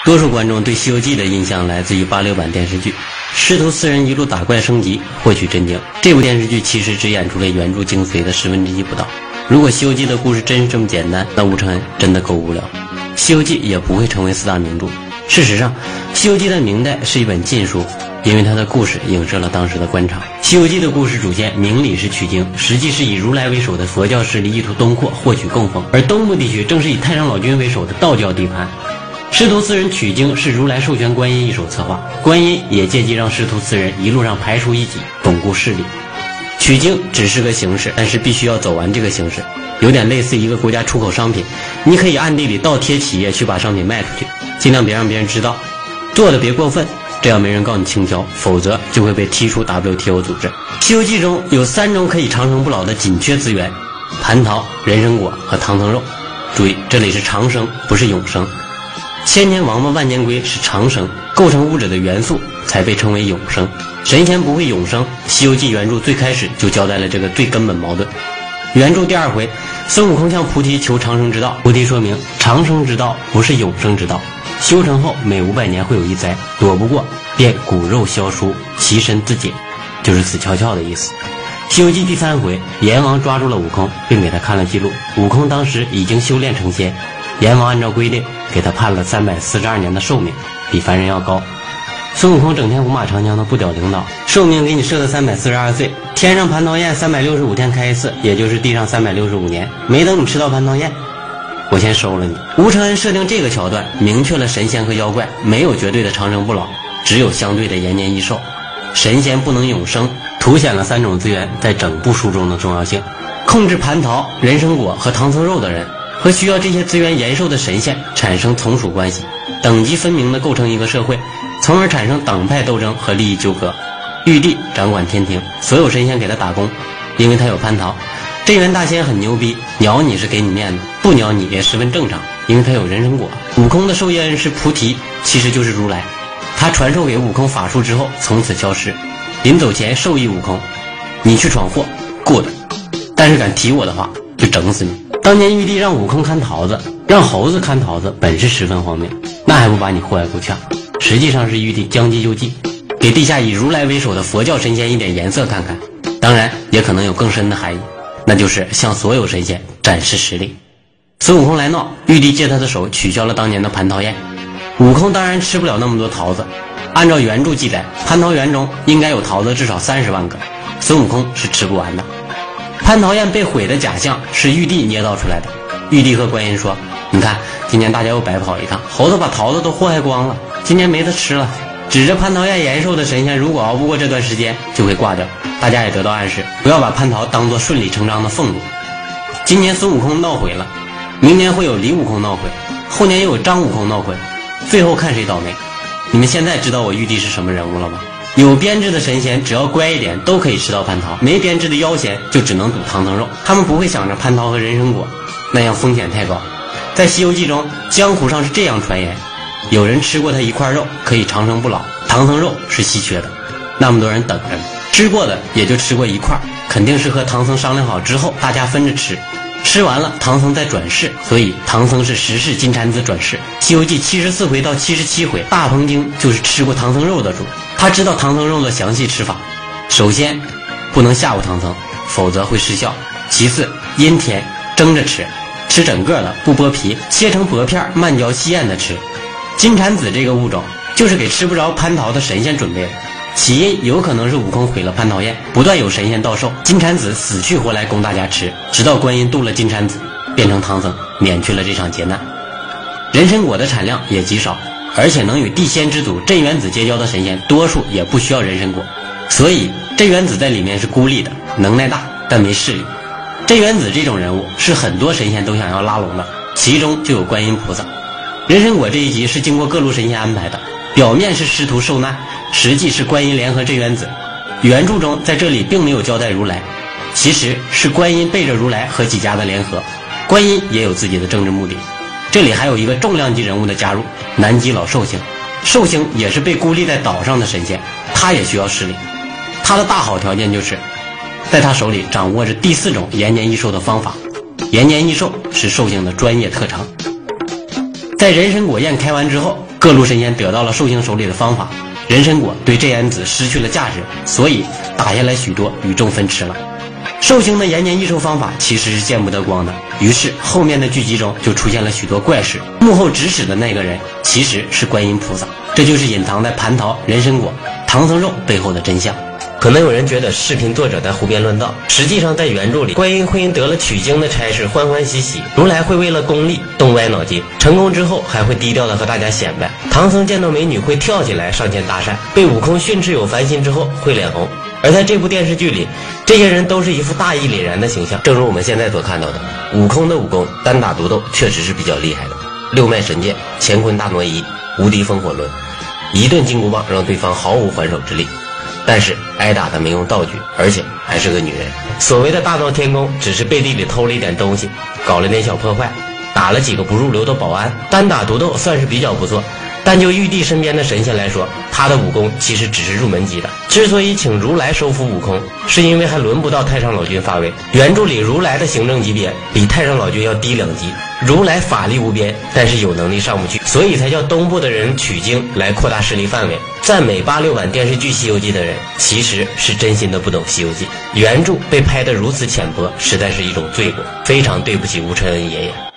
多数观众对《西游记》的印象来自于86版电视剧，师徒四人一路打怪升级，获取真经。这部电视剧其实只演出了原著精髓的1/10不到。如果《西游记》的故事真是这么简单，那吴承恩真的够无聊，《西游记》也不会成为4大名著。事实上，《西游记》在明代是一本禁书，因为它的故事影射了当时的官场。《西游记》的故事主线明里是取经，实际是以如来为首的佛教势力意图东扩获取供奉，而东部地区正是以太上老君为首的道教地盘。师徒四人取经是如来授权观音一手策划，观音也借机让师徒四人一路上排除异己，巩固势力。取经只是个形式，但是必须要走完这个形式，有点类似一个国家出口商品，你可以暗地里倒贴企业去把商品卖出去，尽量别让别人知道，做的别过分，这样没人告你倾销，否则就会被踢出 WTO 组织。《西游记》中有3种可以长生不老的紧缺资源：蟠桃、人参果和唐僧肉。注意，这里是长生，不是永生。千年王八万年龟是长生，构成物质的元素才被称为永生。神仙不会永生，《西游记》原著最开始就交代了这个最根本矛盾。原著第2回，孙悟空向菩提求长生之道，菩提说明长生之道不是永生之道，修成后每500年会有一灾，躲不过便骨肉消疏，其身自解，就是死翘翘的意思。《西游记》第3回，阎王抓住了悟空，并给他看了记录，悟空当时已经修炼成仙，阎王按照规定给他判了342年的寿命，比凡人要高。孙悟空整天五马长枪的不屌领导，寿命给你设的342岁，天上蟠桃宴365天开一次，也就是地上365年，没等你吃到蟠桃宴，我先收了你。吴承恩设定这个桥段，明确了神仙和妖怪没有绝对的长生不老，只有相对的延年益寿。神仙不能永生，凸显了3种资源在整部书中的重要性。控制蟠桃、人参果和唐僧肉的人和需要这些资源延寿的神仙产生从属关系，等级分明地构成一个社会，从而产生党派斗争和利益纠葛。玉帝掌管天庭，所有神仙给他打工，因为他有蟠桃。镇元大仙很牛逼，鸟你是给你面子，不鸟你也十分正常，因为他有人参果。悟空的授业恩师菩提其实就是如来，他传授给悟空法术之后从此消失，临走前授意悟空，你去闯祸 good， 但是敢提我的话就整死你。当年玉帝让悟空看桃子，让猴子看桃子，本是十分荒谬，那还不把你祸害够呛。实际上是玉帝将计就计，给地下以如来为首的佛教神仙一点颜色看看，当然也可能有更深的含义，那就是向所有神仙展示实力。孙悟空来闹，玉帝借他的手取消了当年的蟠桃宴，悟空当然吃不了那么多桃子，按照原著记载，蟠桃园中应该有桃子至少30万个，孙悟空是吃不完的。蟠桃宴被毁的假象是玉帝捏造出来的。玉帝和观音说，你看今年大家又白跑一趟，猴子把桃子都祸害光了，今年没得吃了。指着蟠桃宴延寿的神仙如果熬不过这段时间就会挂掉，大家也得到暗示，不要把蟠桃当作顺理成章的俸禄。今年孙悟空闹毁了，明年会有李悟空闹毁，后年又有张悟空闹毁，最后看谁倒霉。你们现在知道我玉帝是什么人物了吗？有编制的神仙只要乖一点都可以吃到蟠桃，没编制的妖仙就只能赌唐僧肉，他们不会想着蟠桃和人参果，那样风险太高。在《西游记》中，江湖上是这样传言，有人吃过它一块肉可以长生不老，唐僧肉是稀缺的，那么多人等着，吃过的也就吃过一块，肯定是和唐僧商量好之后大家分着吃，吃完了唐僧再转世，所以唐僧是10世金蝉子转世。《西游记》74回到77回，大鹏精就是吃过唐僧肉的主，他知道唐僧肉的详细吃法。首先不能吓唬唐僧，否则会失效。其次阴天蒸着吃，吃整个的不剥皮，切成薄片慢嚼细咽的吃。金蝉子这个物种就是给吃不着蟠桃的神仙准备的，起因有可能是悟空毁了蟠桃宴，不断有神仙到寿，金蝉子死去活来供大家吃，直到观音渡了金蝉子变成唐僧，免去了这场劫难。人参果的产量也极少，而且能与地仙之祖镇元子结交的神仙多数也不需要人参果，所以镇元子在里面是孤立的，能耐大但没势力。镇元子这种人物是很多神仙都想要拉拢的，其中就有观音菩萨。人参果这一集是经过各路神仙安排的，表面是师徒受难，实际是观音联合镇元子。原著中在这里并没有交代如来，其实是观音背着如来和几家的联合，观音也有自己的政治目的。这里还有一个重量级人物的加入，南极老寿星。寿星也是被孤立在岛上的神仙，他也需要势力。他的大好条件就是在他手里掌握着第4种延年益寿的方法，延年益寿是寿星的专业特长。在人参果宴开完之后， 各路神仙得到了寿星手里的方法，人参果对这眼子失去了价值，所以打下来许多，与众分驰了。寿星的延年益寿方法其实是见不得光的，于是后面的剧集中就出现了许多怪事，幕后指使的那个人其实是观音菩萨，这就是隐藏在蟠桃、人参果、唐僧肉背后的真相。可能有人觉得视频作者在胡编乱造，实际上在原著里，观音会因得了取经的差事欢欢喜喜，如来会为了功利动歪脑筋，成功之后还会低调的和大家显摆，唐僧见到美女会跳起来上前搭讪，被悟空训斥有烦心之后会脸红。而在这部电视剧里，这些人都是一副大义凛然的形象，正如我们现在所看到的，悟空的武功单打独斗确实是比较厉害的，六脉神剑、乾坤大挪移、无敌风火轮，一顿金箍棒让对方毫无还手之力。但是挨打的没用道具，而且还是个女人。所谓的大闹天宫，只是背地里偷了一点东西，搞了点小破坏，打了几个不入流的保安，单打独斗算是比较不错。但就玉帝身边的神仙来说，他的武功其实只是入门级的。之所以请如来收服悟空，是因为还轮不到太上老君发威。原著里如来的行政级别比太上老君要低2级，如来法力无边，但是有能力上不去，所以才叫东部的人取经来扩大势力范围。赞美86版电视剧《西游记》的人，其实是真心的不懂《西游记》。原著被拍得如此浅薄，实在是一种罪过，非常对不起吴承恩爷爷。